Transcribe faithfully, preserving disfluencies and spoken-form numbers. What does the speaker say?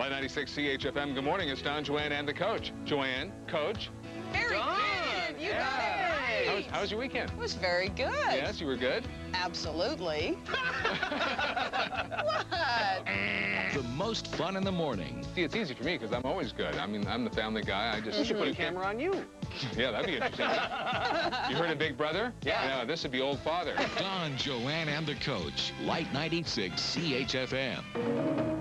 Lite ninety-six C H F M, good morning. It's Don, Joanne, and the coach. Joanne, coach. Very Don. good. You yeah. got it right. How was, how was your weekend? It was very good. Yes, you were good? Absolutely. What? The most fun in the morning. See, it's easy for me because I'm always good. I mean, I'm the family guy. I just... We should put a camera on you. Yeah, that'd be interesting. You heard of Big Brother? Yeah. No, this would be Old Father. Don, Joanne, and the coach. Lite ninety-six C H F M.